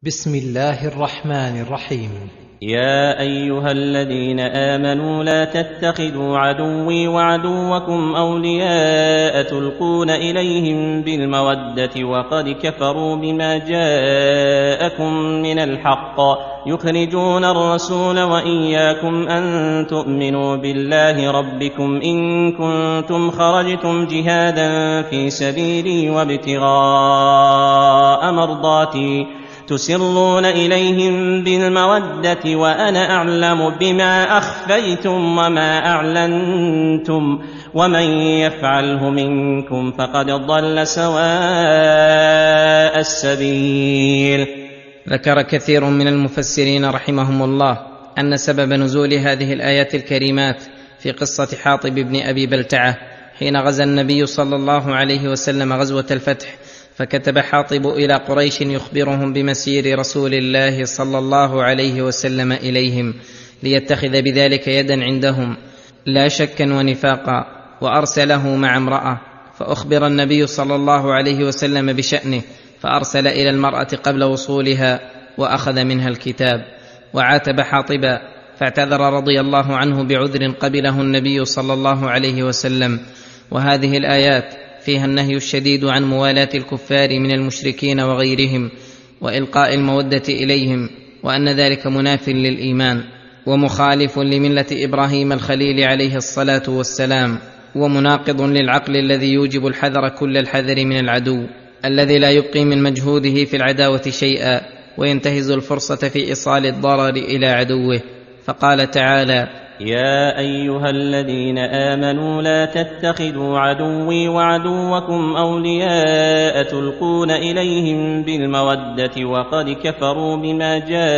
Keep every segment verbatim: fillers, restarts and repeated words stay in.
بسم الله الرحمن الرحيم. يا أيها الذين آمنوا لا تتخذوا عدوي وعدوكم أولياء تلقون إليهم بالمودة وقد كفروا بما جاءكم من الحق يخرجون الرسول وإياكم أن تؤمنوا بالله ربكم إن كنتم خرجتم جهادا في سبيلي وابتغاء مرضاتي تسرون إليهم بالمودة وأنا أعلم بما أخفيتم وما أعلنتم ومن يفعله منكم فقد ضل سواء السبيل. ذكر كثير من المفسرين رحمهم الله أن سبب نزول هذه الآيات الكريمات في قصة حاطب بن أبي بلتعة حين غزا النبي صلى الله عليه وسلم غزوة الفتح، فكتب حاطب إلى قريش يخبرهم بمسير رسول الله صلى الله عليه وسلم إليهم ليتخذ بذلك يدا عندهم لا شكا ونفاقا، وأرسله مع امرأة، فأخبر النبي صلى الله عليه وسلم بشأنه فأرسل إلى المرأة قبل وصولها وأخذ منها الكتاب وعاتب حاطبا، فاعتذر رضي الله عنه بعذر قبله النبي صلى الله عليه وسلم. وهذه الآيات فيها النهي الشديد عن موالاة الكفار من المشركين وغيرهم وإلقاء المودة إليهم، وأن ذلك مناف للإيمان ومخالف لملة إبراهيم الخليل عليه الصلاة والسلام، ومناقض للعقل الذي يوجب الحذر كل الحذر من العدو الذي لا يبقي من مجهوده في العداوة شيئا وينتهز الفرصة في إيصال الضرر إلى عدوه. فقال تعالى: يا أيها الذين آمنوا لا تتخذوا عدوي وعدوكم أولياء تلقون إليهم بالمودة وقد كفروا بما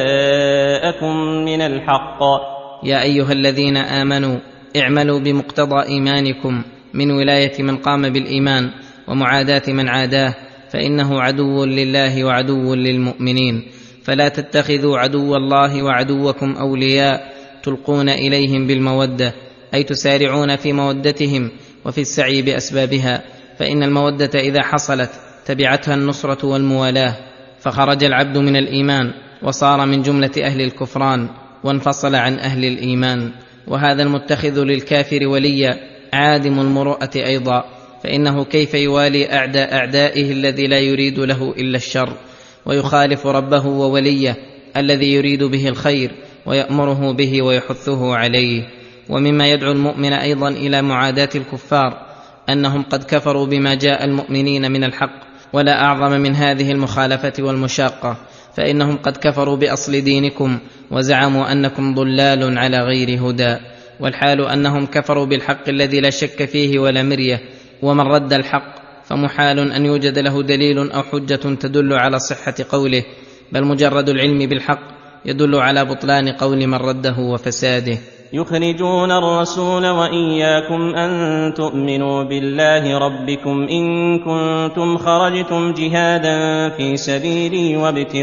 جاءكم من الحق. يا أيها الذين آمنوا اعملوا بمقتضى إيمانكم من ولاية من قام بالإيمان ومعاداة من عاداه، فإنه عدو لله وعدو للمؤمنين. فلا تتخذوا عدو الله وعدوكم أولياء تلقون إليهم بالمودة، أي تسارعون في مودتهم وفي السعي بأسبابها، فإن المودة إذا حصلت تبعتها النصرة والموالاة، فخرج العبد من الإيمان وصار من جملة أهل الكفران وانفصل عن أهل الإيمان. وهذا المتخذ للكافر وليا عادم المروءة أيضا، فإنه كيف يوالي أعداء أعدائه الذي لا يريد له إلا الشر، ويخالف ربه ووليه الذي يريد به الخير ويأمره به ويحثه عليه. ومما يدعو المؤمن أيضا إلى معاداة الكفار أنهم قد كفروا بما جاء المؤمنين من الحق، ولا أعظم من هذه المخالفة والمشاقة، فإنهم قد كفروا بأصل دينكم وزعموا أنكم ضلال على غير هدى، والحال أنهم كفروا بالحق الذي لا شك فيه ولا مرية. ومن رد الحق فمحال أن يوجد له دليل أو حجة تدل على صحة قوله، بل مجرد العلم بالحق يدل على بطلان قول من رده وفساده. يخرجون الرسول وإياكم أن تؤمنوا بالله ربكم إن كنتم خرجتم جهادا في سبيلي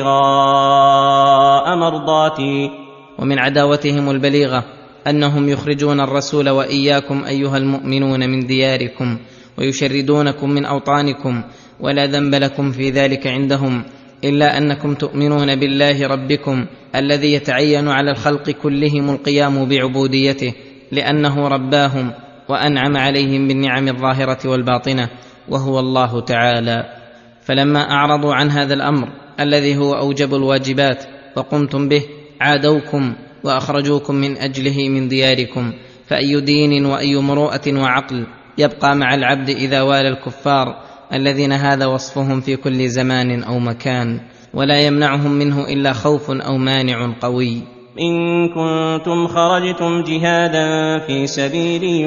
وابتغاء مرضاتي. ومن عداوتهم البليغة أنهم يخرجون الرسول وإياكم أيها المؤمنون من دياركم ويشردونكم من أوطانكم، ولا ذنب لكم في ذلك عندهم إلا أنكم تؤمنون بالله ربكم الذي يتعين على الخلق كلهم القيام بعبوديته، لأنه رباهم وأنعم عليهم بالنعم الظاهرة والباطنة، وهو الله تعالى. فلما أعرضوا عن هذا الأمر الذي هو أوجب الواجبات وقمتم به عادوكم وأخرجوكم من أجله من دياركم، فأي دين وأي مروءة وعقل يبقى مع العبد إذا والى الكفار الذين هذا وصفهم في كل زمان أو مكان، ولا يمنعهم منه إلا خوف أو مانع قوي. إن كنتم خرجتم جهادا في سبيلي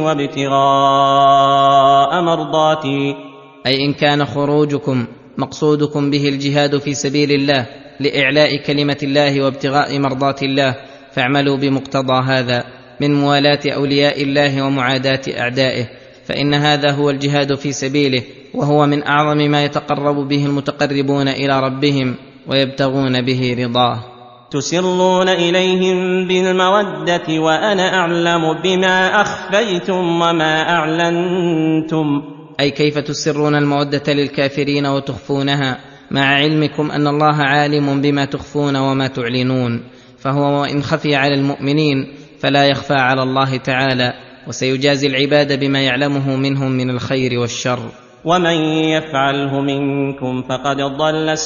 وابتغاء مرضاتي، أي إن كان خروجكم مقصودكم به الجهاد في سبيل الله لإعلاء كلمة الله وابتغاء مرضات الله، فاعملوا بمقتضى هذا من موالاة أولياء الله ومعاداة أعدائه، فإن هذا هو الجهاد في سبيله، وهو من أعظم ما يتقرب به المتقربون إلى ربهم ويبتغون به رضاه. تسرون إليهم بالمودة وأنا أعلم بما أخفيتم وما أعلنتم، أي كيف تسرون المودة للكافرين وتخفونها مع علمكم أن الله عالم بما تخفون وما تعلنون، فهو وإن خفي على المؤمنين فلا يخفى على الله تعالى، وسيجازي العباد بما يعلمه منهم من الخير والشر. ومن يفعله منكم فقد ضل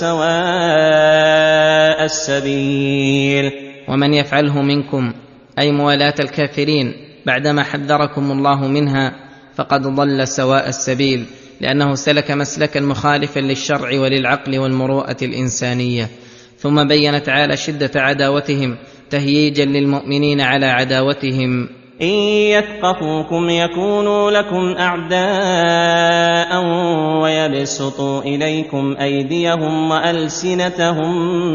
سواء السبيل. ومن يفعله منكم أي موالاة الكافرين بعدما حذركم الله منها فقد ضل سواء السبيل، لأنه سلك مسلكا مخالفا للشرع وللعقل والمروءة الإنسانية. ثم بين تعالى شدة عداوتهم تهييجا للمؤمنين على عداوتهم. إن يثقفوكم يكونوا لكم أعداء ويبسطوا إليكم أيديهم وألسنتهم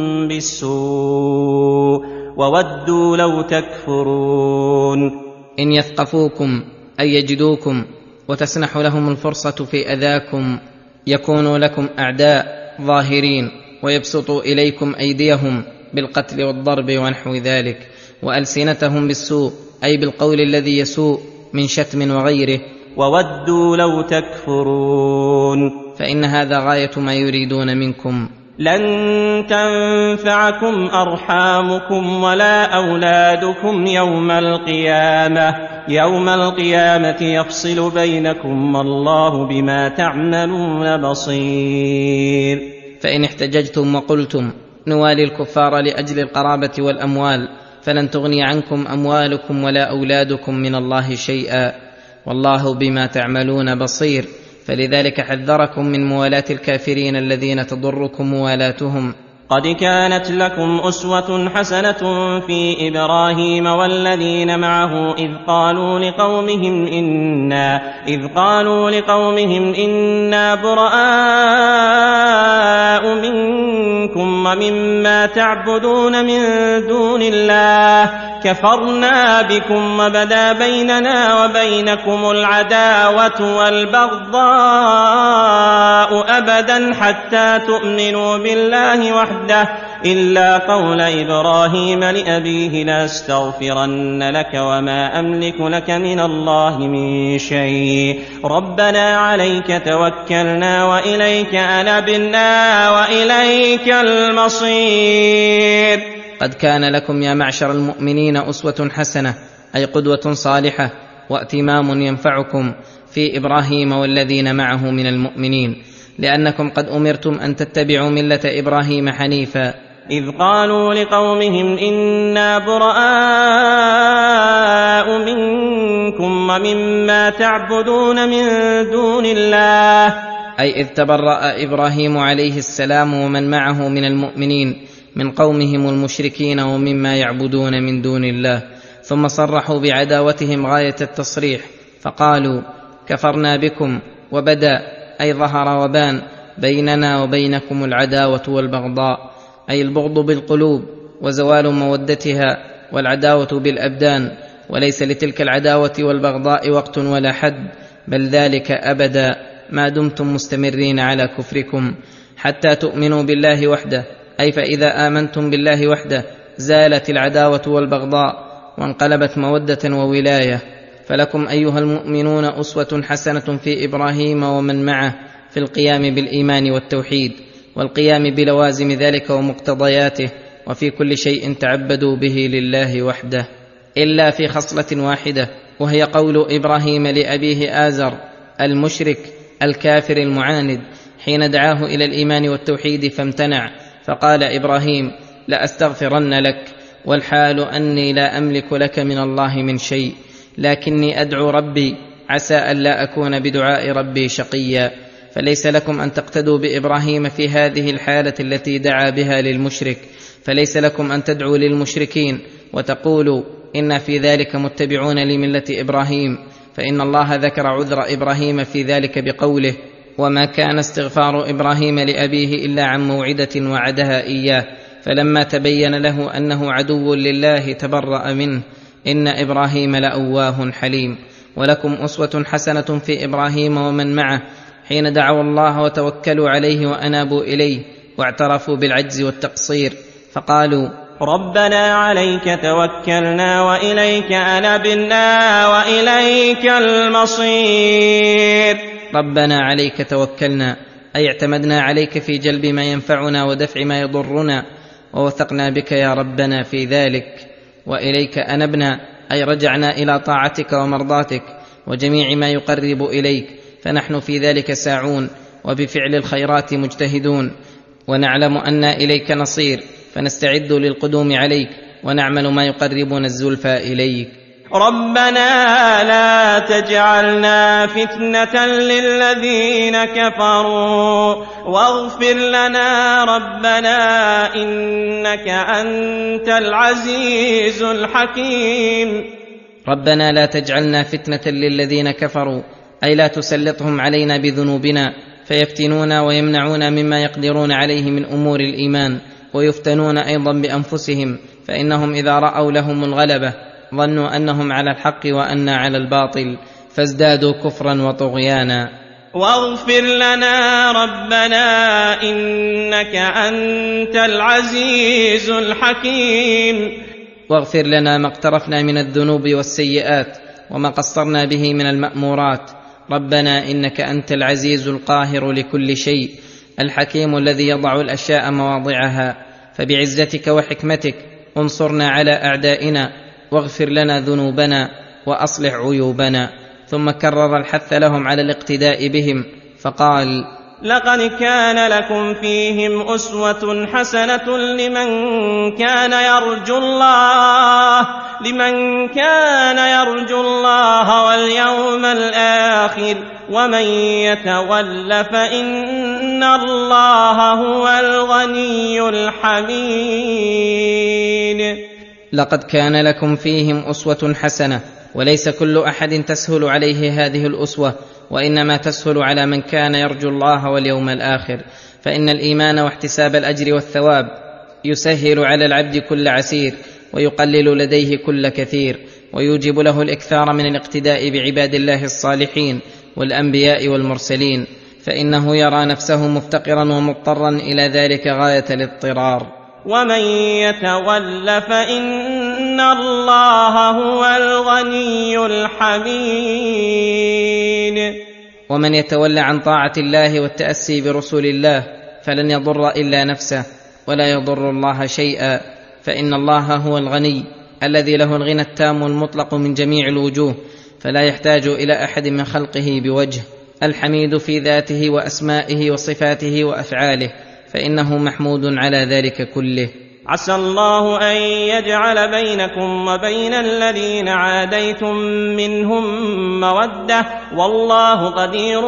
بالسوء وودوا لو تكفرون. إن يثقفوكم أي يجدوكم وتسنح لهم الفرصة في أذاكم، يكونوا لكم أعداء ظاهرين، ويبسطوا إليكم أيديهم بالقتل والضرب ونحو ذلك، وألسنتهم بالسوء أي بالقول الذي يسوء من شتم وغيره. وودوا لو تكفرون، فإن هذا غاية ما يريدون منكم. لن تنفعكم أرحامكم ولا أولادكم يوم القيامة يوم القيامة يفصل بينكم والله بما تعملون بصير. فإن احتججتم وقلتم نوالي الكفار لأجل القرابة والأموال فلن تغني عنكم أموالكم ولا أولادكم من الله شيئا، والله بما تعملون بصير. فلذلك حذركم من موالاة الكافرين الذين تضركم موالاتهم. قد كانت لكم أسوة حسنة في إبراهيم والذين معه إذ قالوا لقومهم إنا إذ قالوا لقومهم إنا براء منكم ومما تعبدون من دون الله كفرنا بكم وبدا بيننا وبينكم العداوة والبغضاء أبدا حتى تؤمنوا بالله وحده إلا قول إبراهيم لأبيه لأستغفرن لك وما أملك لك من الله من شيء ربنا عليك توكلنا وإليك أنبنا وإليك المصير. قد كان لكم يا معشر المؤمنين أسوة حسنة أي قدوة صالحة وائتمام ينفعكم في إبراهيم والذين معه من المؤمنين، لأنكم قد أمرتم أن تتبعوا ملة إبراهيم حنيفا. إذ قالوا لقومهم إنا براء منكم ومما تعبدون من دون الله، أي إذ تبرأ إبراهيم عليه السلام ومن معه من المؤمنين من قومهم المشركين ومما يعبدون من دون الله. ثم صرحوا بعداوتهم غاية التصريح فقالوا كفرنا بكم، وبدا أي ظهر وبان بيننا وبينكم العداوة والبغضاء، أي البغض بالقلوب وزوال مودتها، والعداوة بالأبدان، وليس لتلك العداوة والبغضاء وقت ولا حد، بل ذلك أبدا ما دمتم مستمرين على كفركم حتى تؤمنوا بالله وحده، أي فإذا آمنتم بالله وحده زالت العداوة والبغضاء وانقلبت مودة وولاية. فلكم أيها المؤمنون أسوة حسنة في إبراهيم ومن معه في القيام بالإيمان والتوحيد والقيام بلوازم ذلك ومقتضياته، وفي كل شيء تعبدوا به لله وحده، إلا في خصلة واحدة، وهي قول إبراهيم لأبيه آزر المشرك الكافر المعاند حين دعاه إلى الإيمان والتوحيد فامتنع، فقال إبراهيم لأستغفرن لك والحال أني لا أملك لك من الله من شيء، لكني أدعو ربي عسى أن لا أكون بدعاء ربي شقيا. فليس لكم أن تقتدوا بإبراهيم في هذه الحالة التي دعا بها للمشرك، فليس لكم أن تدعوا للمشركين وتقولوا إنا في ذلك متبعون لملة إبراهيم، فإن الله ذكر عذر إبراهيم في ذلك بقوله وما كان استغفار إبراهيم لأبيه إلا عن موعدة وعدها إياه، فلما تبين له أنه عدو لله تبرأ منه، إن إبراهيم لأواه حليم. ولكم أسوة حسنة في إبراهيم ومن معه حين دعوا الله وتوكلوا عليه وأنابوا إليه واعترفوا بالعجز والتقصير، فقالوا ربنا عليك توكلنا وإليك أنبنا وإليك المصير. ربنا عليك توكلنا أي اعتمدنا عليك في جلب ما ينفعنا ودفع ما يضرنا، ووثقنا بك يا ربنا في ذلك. وإليك أنبنا، أي رجعنا إلى طاعتك ومرضاتك وجميع ما يقرب إليك، فنحن في ذلك ساعون وبفعل الخيرات مجتهدون، ونعلم أن إليك نصير، فنستعد للقدوم عليك ونعمل ما يقربنا الزلفى إليك. ربنا لا تجعلنا فتنة للذين كفروا واغفر لنا ربنا إنك أنت العزيز الحكيم. ربنا لا تجعلنا فتنة للذين كفروا، أي لا تسلطهم علينا بذنوبنا فيفتنونا ويمنعونا مما يقدرون عليه من أمور الإيمان، ويفتنون أيضا بأنفسهم، فإنهم إذا رأوا لهم الغلبة ظنوا أنهم على الحق وأنا على الباطل، فازدادوا كفرا وطغيانا. واغفر لنا ربنا إنك أنت العزيز الحكيم. واغفر لنا ما اقترفنا من الذنوب والسيئات وما قصرنا به من المأمورات. ربنا إنك أنت العزيز القاهر لكل شيء، الحكيم الذي يضع الأشياء مواضعها، فبعزتك وحكمتك انصرنا على أعدائنا، واغفر لنا ذنوبنا وأصلح عيوبنا. ثم كرر الحث لهم على الاقتداء بهم فقال: لقد كان لكم فيهم أسوة حسنة لمن كان يرجو الله لمن كان يرجو الله واليوم الآخر ومن يتول فإن الله هو الغني الحميد. لقد كان لكم فيهم أسوة حسنة، وليس كل أحد تسهل عليه هذه الأسوة، وإنما تسهل على من كان يرجو الله واليوم الآخر، فإن الإيمان واحتساب الأجر والثواب يسهل على العبد كل عسير، ويقلل لديه كل كثير، ويوجب له الإكثار من الاقتداء بعباد الله الصالحين والأنبياء والمرسلين، فإنه يرى نفسه مفتقرا ومضطرا إلى ذلك غاية الاضطرار. ومن يتول فإن الله هو الغني الحميد. ومن يتولى عن طاعة الله والتأسي برسول الله فلن يضر إلا نفسه ولا يضر الله شيئا، فإن الله هو الغني الذي له الغنى التام المطلق من جميع الوجوه، فلا يحتاج إلى أحد من خلقه بوجه، الحميد في ذاته وأسمائه وصفاته وأفعاله، فإنه محمود على ذلك كله. عسى الله أن يجعل بينكم وبين الذين عاديتم منهم مودة، والله قدير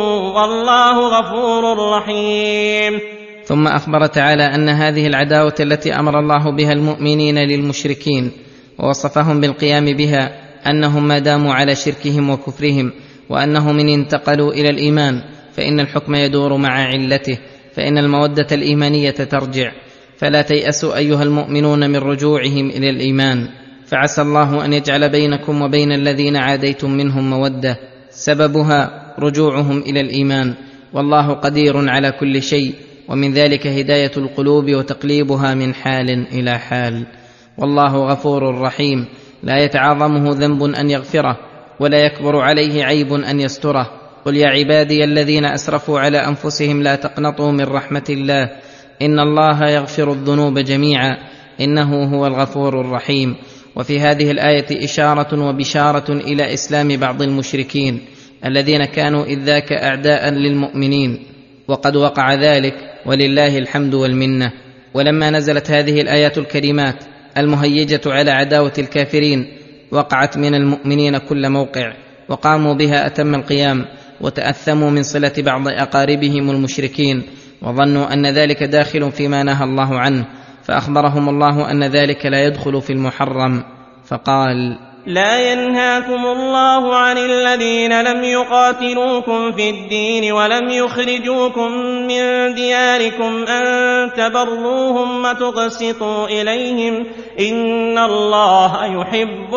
والله غفور رحيم. ثم أخبر تعالى أن هذه العداوة التي أمر الله بها المؤمنين للمشركين ووصفهم بالقيام بها أنهم ما داموا على شركهم وكفرهم، وأنهم إن انتقلوا إلى الإيمان فإن الحكم يدور مع علته، فإن المودة الإيمانية ترجع، فلا تيأسوا أيها المؤمنون من رجوعهم إلى الإيمان، فعسى الله أن يجعل بينكم وبين الذين عاديتم منهم مودة سببها رجوعهم إلى الإيمان، والله قدير على كل شيء، ومن ذلك هداية القلوب وتقليبها من حال إلى حال. والله غفور رحيم، لا يتعاظمه ذنب أن يغفره، ولا يكبر عليه عيب أن يستره. قل يا عبادي الذين أسرفوا على أنفسهم لا تقنطوا من رحمة الله، إن الله يغفر الذنوب جميعا إنه هو الغفور الرحيم. وفي هذه الآية إشارة وبشارة إلى إسلام بعض المشركين الذين كانوا إذ ذاك أعداء للمؤمنين، وقد وقع ذلك ولله الحمد والمنة. ولما نزلت هذه الآيات الكريمات المهيجة على عداوة الكافرين وقعت من المؤمنين كل موقع، وقاموا بها أتم القيام، وتأثموا من صلة بعض أقاربهم المشركين، وظنوا أن ذلك داخل فيما نهى الله عنه، فأخبرهم الله أن ذلك لا يدخل في المحرم، فقال: لا ينهاكم الله عن الذين لم يقاتلوكم في الدين ولم يخرجوكم من دياركم أن تبروهم وتقسطوا إليهم إن الله يحب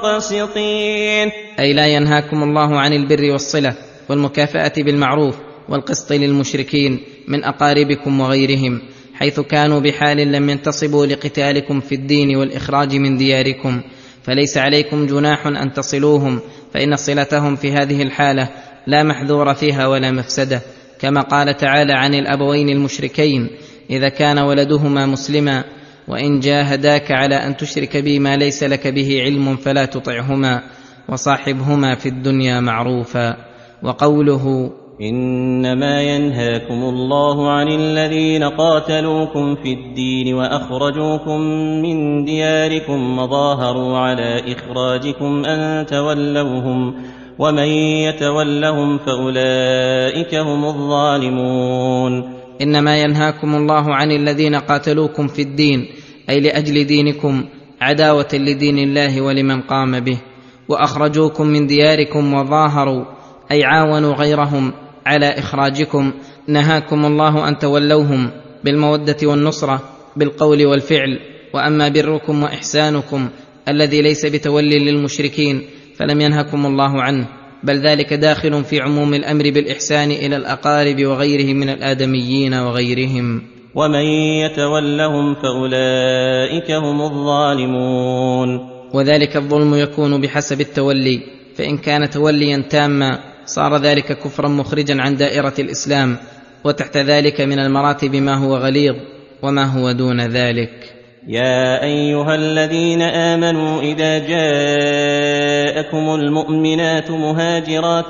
المقسطين. أي لا ينهاكم الله عن البر والصلة والمكافأة بالمعروف والقسط للمشركين من أقاربكم وغيرهم، حيث كانوا بحال لم ينتصبوا لقتالكم في الدين والإخراج من دياركم، فليس عليكم جناح أن تصلوهم، فإن صلتهم في هذه الحالة لا محذور فيها ولا مفسدة، كما قال تعالى عن الأبوين المشركين إذا كان ولدهما مسلما وإن جاهداك على أن تشرك بي ما ليس لك به علم فلا تطعهما وصاحبهما في الدنيا معروفا. وقوله إنما ينهاكم الله عن الذين قاتلوكم في الدين وأخرجوكم من دياركم وظاهروا على إخراجكم أن تولوهم ومن يتولهم فأولئك هم الظالمون. إنما ينهاكم الله عن الذين قاتلوكم في الدين أي لأجل دينكم عداوة لدين الله ولمن قام به، وأخرجوكم من دياركم وظاهروا أي عاونوا غيرهم على إخراجكم. نهاكم الله أن تولوهم بالمودة والنصرة بالقول والفعل، وأما بركم وإحسانكم الذي ليس بتولي للمشركين فلم ينهكم الله عنه، بل ذلك داخل في عموم الأمر بالإحسان إلى الأقارب وغيرهم من الآدميين وغيرهم. ومن يتولهم فأولئك هم الظالمون. وذلك الظلم يكون بحسب التولي، فإن كان توليا تاما صار ذلك كفرا مخرجا عن دائرة الإسلام، وتحت ذلك من المراتب ما هو غليظ وما هو دون ذلك. يا أيها الذين آمنوا إذا جاءكم المؤمنات مهاجرات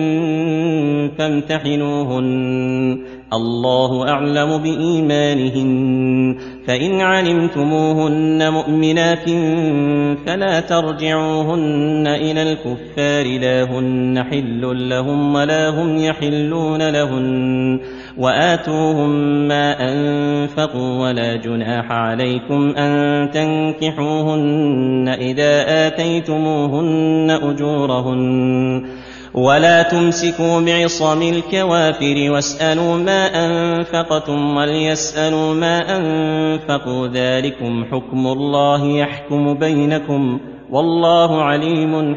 فامتحنوهن الله أعلم بإيمانهن، فإن علمتموهن مؤمنات فلا ترجعوهن إلى الكفار لا هن حل لهم ولا هم يحلون لهن، وآتوهم ما أنفقوا ولا جناح عليكم أن تنكحوهن إذا آتيتموهن أجورهن، ولا تمسكوا بعصم الكوافر واسألوا ما أنفقتم وليسألوا ما أنفقوا، ذلكم حكم الله يحكم بينكم والله عليم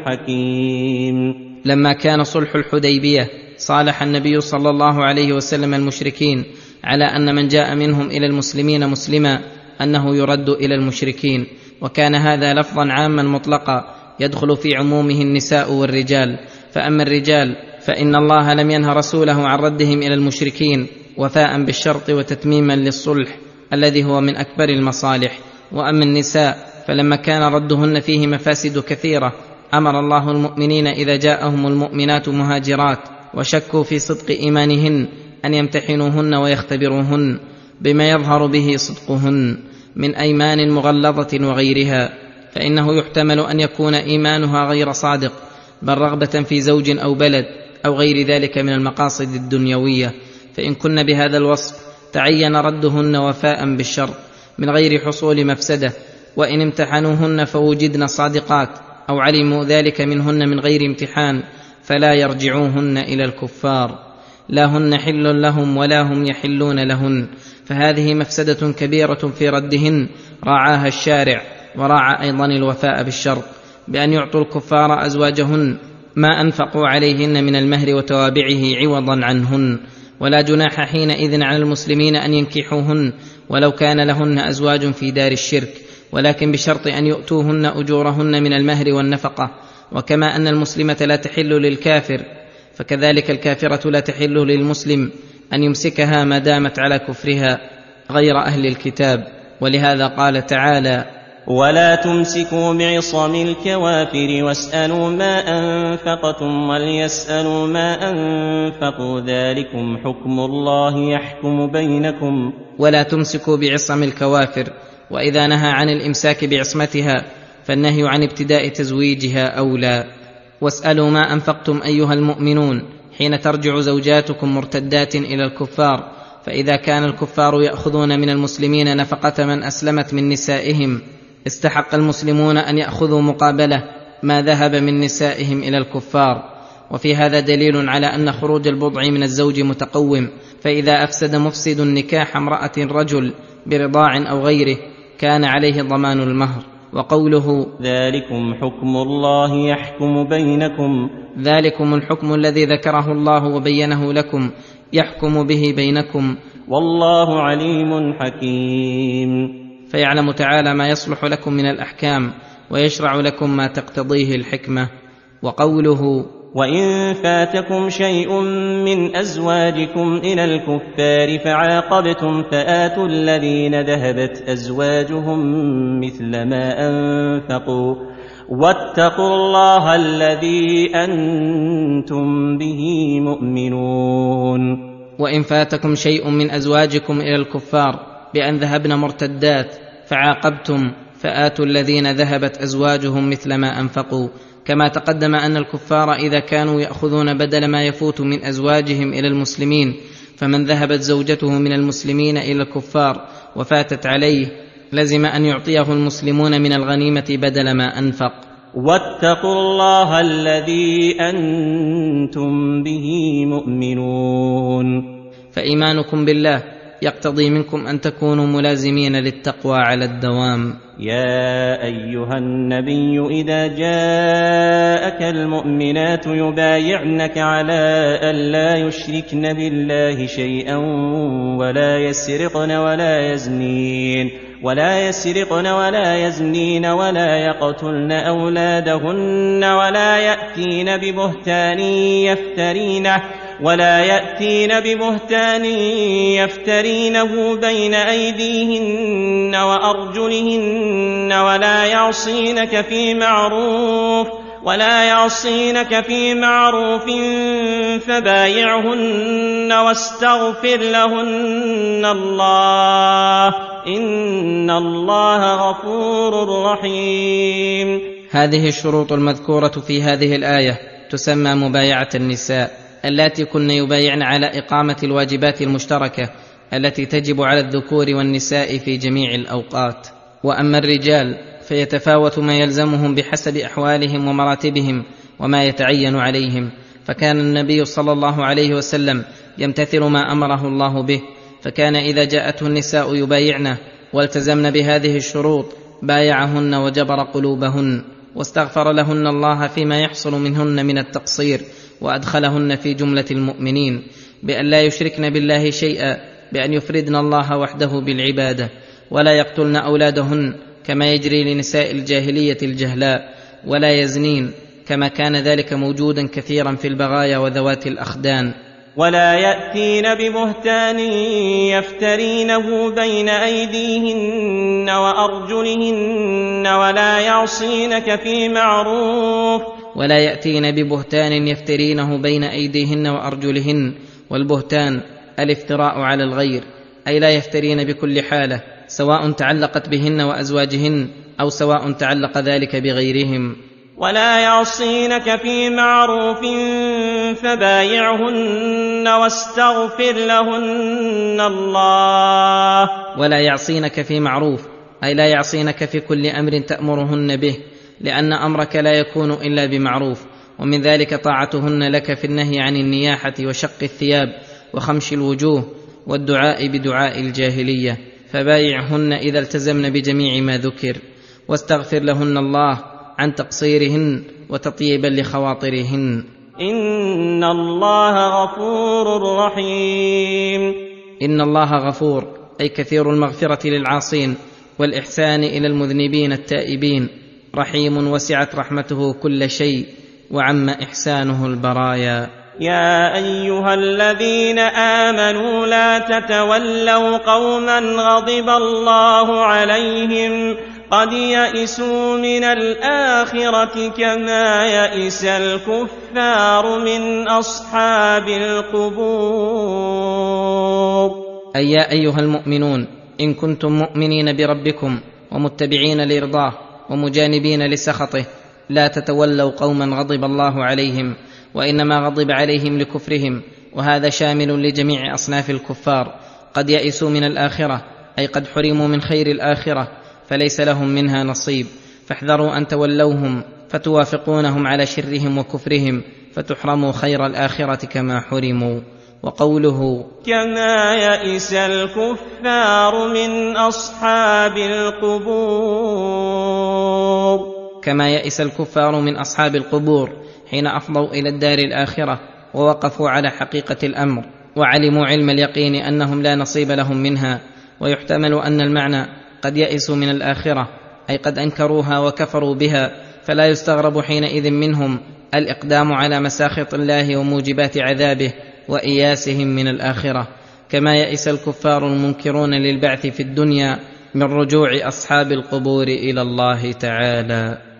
حكيم. لما كان صلح الحديبية صالح النبي صلى الله عليه وسلم المشركين على أن من جاء منهم إلى المسلمين مسلما أنه يرد إلى المشركين، وكان هذا لفظا عاما مطلقا يدخل في عمومه النساء والرجال. فأما الرجال فإن الله لم ينه رسوله عن ردهم إلى المشركين وفاء بالشرط وتتميما للصلح الذي هو من أكبر المصالح. وأما النساء فلما كان ردهن فيه مفاسد كثيرة أمر الله المؤمنين إذا جاءهم المؤمنات مهاجرات وشكوا في صدق إيمانهن أن يمتحنوهن ويختبروهن بما يظهر به صدقهن من أيمان مغلظة وغيرها، فإنه يحتمل أن يكون إيمانها غير صادق بل رغبة في زوج أو بلد أو غير ذلك من المقاصد الدنيوية، فإن كن بهذا الوصف تعين ردهن وفاء بالشرط من غير حصول مفسدة. وإن امتحنوهن فوجدن صادقات أو علموا ذلك منهن من غير امتحان فلا يرجعوهن إلى الكفار، لا هن حل لهم ولا هم يحلون لهن، فهذه مفسدة كبيرة في ردهن راعاها الشارع، وراعى أيضا الوفاء بالشرط بأن يعطوا الكفار أزواجهن ما أنفقوا عليهن من المهر وتوابعه عوضا عنهن، ولا جناح حينئذ على المسلمين أن ينكحوهن ولو كان لهن أزواج في دار الشرك، ولكن بشرط أن يؤتوهن أجورهن من المهر والنفقة. وكما أن المسلمة لا تحل للكافر فكذلك الكافرة لا تحل للمسلم أن يمسكها ما دامت على كفرها غير أهل الكتاب. ولهذا قال تعالى: ولا تمسكوا بعصم الكوافر واسألوا ما أنفقتم وليسألوا ما أنفقوا، ذلكم حكم الله يحكم بينكم. ولا تمسكوا بعصم الكوافر، وإذا نهى عن الإمساك بعصمتها فالنهي عن ابتداء تزويجها أولى. واسألوا ما أنفقتم أيها المؤمنون حين ترجع زوجاتكم مرتدات إلى الكفار، فإذا كان الكفار يأخذون من المسلمين نفقة من أسلمت من نسائهم استحق المسلمون أن يأخذوا مقابله ما ذهب من نسائهم إلى الكفار. وفي هذا دليل على أن خروج البضع من الزوج متقوم، فإذا أفسد مفسد نكاح امرأة رجل برضاع أو غيره كان عليه ضمان المهر. وقوله: ذلكم حكم الله يحكم بينكم، ذلكم الحكم الذي ذكره الله وبينه لكم يحكم به بينكم، والله عليم حكيم. فيعلم تعالى ما يصلح لكم من الأحكام ويشرع لكم ما تقتضيه الحكمة. وقوله: وإن فاتكم شيء من أزواجكم إلى الكفار فعاقبتم فآتوا الذين ذهبت أزواجهم مثل ما أنفقوا واتقوا الله الذي أنتم به مؤمنون. وإن فاتكم شيء من أزواجكم إلى الكفار بأن ذهبن مرتدات فعاقبتم فآتوا الذين ذهبت أزواجهم مثل ما أنفقوا، كما تقدم أن الكفار إذا كانوا يأخذون بدل ما يفوت من أزواجهم إلى المسلمين، فمن ذهبت زوجته من المسلمين إلى الكفار وفاتت عليه لزم أن يعطيه المسلمون من الغنيمة بدل ما أنفق. واتقوا الله الذي أنتم به مؤمنون. فإيمانكم بالله يقتضي منكم أن تكونوا ملازمين للتقوى على الدوام. يا أيها النبي إذا جاءك المؤمنات يبايعنك على أن لا يشركن بالله شيئا ولا يسرقن ولا يزنين ولا يسرقن ولا يزنين ولا يقتلن أولادهن ولا يأتين ببهتان يفترينه ولا يأتين ببهتان يفترينه بين أيديهن وأرجلهن ولا يعصينك في معروف ولا يعصينك في معروف فبايعهن واستغفر لهن الله إن الله غفور رحيم. هذه الشروط المذكورة في هذه الآية تسمى مبايعة النساء، اللاتي كن يبايعن على إقامة الواجبات المشتركة التي تجب على الذكور والنساء في جميع الأوقات. وأما الرجال فيتفاوت ما يلزمهم بحسب أحوالهم ومراتبهم وما يتعين عليهم، فكان النبي صلى الله عليه وسلم يمتثل ما أمره الله به، فكان إذا جاءته النساء يبايعنه والتزمن بهذه الشروط بايعهن وجبر قلوبهن واستغفر لهن الله فيما يحصل منهن من التقصير، وأدخلهن في جملة المؤمنين بأن لا يشركن بالله شيئا، بأن يفردن الله وحده بالعبادة، ولا يقتلن أولادهن كما يجري لنساء الجاهلية الجهلاء، ولا يزنين كما كان ذلك موجودا كثيرا في البغايا وذوات الأخدان، ولا يأتين ببهتان يفترينه بين أيديهن وأرجلهن ولا يعصينك في معروف ولا يأتين ببهتان يفترينه بين أيديهن وأرجلهن. والبهتان الافتراء على الغير، أي لا يفترين بكل حالة، سواء تعلقت بهن وأزواجهن أو سواء تعلق ذلك بغيرهم. ولا يعصينك في معروف فبايعهن واستغفر لهن الله. ولا يعصينك في معروف، أي لا يعصينك في كل أمر تأمرهن به، لأن أمرك لا يكون إلا بمعروف، ومن ذلك طاعتهن لك في النهي عن النياحة وشق الثياب وخمش الوجوه والدعاء بدعاء الجاهلية، فبايعهن إذا التزمن بجميع ما ذكر، واستغفر لهن الله عن تقصيرهن وتطيبا لخواطرهن. إن الله غفور رحيم. إن الله غفور، أي كثير المغفرة للعاصين والإحسان إلى المذنبين التائبين، رحيم وسعت رحمته كل شيء وعم إحسانه البرايا. يا أيها الذين آمنوا لا تتولوا قوما غضب الله عليهم قد يئسوا من الآخرة كما يئس الكفار من أصحاب القبور. أي يا أيها المؤمنون إن كنتم مؤمنين بربكم ومتبعين لرضاه ومجانبين لسخطه لا تتولوا قوما غضب الله عليهم، وإنما غضب عليهم لكفرهم، وهذا شامل لجميع أصناف الكفار. قد يئسوا من الآخرة، أي قد حرموا من خير الآخرة فليس لهم منها نصيب، فاحذروا أن تولوهم فتوافقونهم على شرهم وكفرهم فتحرموا خير الآخرة كما حرموا. وقوله كما يئس الكفار من أصحاب القبور، كما يئس الكفار من أصحاب القبور حين أفضوا إلى الدار الآخرة ووقفوا على حقيقة الأمر وعلموا علم اليقين أنهم لا نصيب لهم منها. ويحتمل أن المعنى قد يئسوا من الآخرة، أي قد أنكروها وكفروا بها فلا يستغرب حينئذ منهم الاقدام على مساخط الله وموجبات عذابه واياسهم من الاخره، كما يئس الكفار المنكرون للبعث في الدنيا من رجوع اصحاب القبور الى الله تعالى.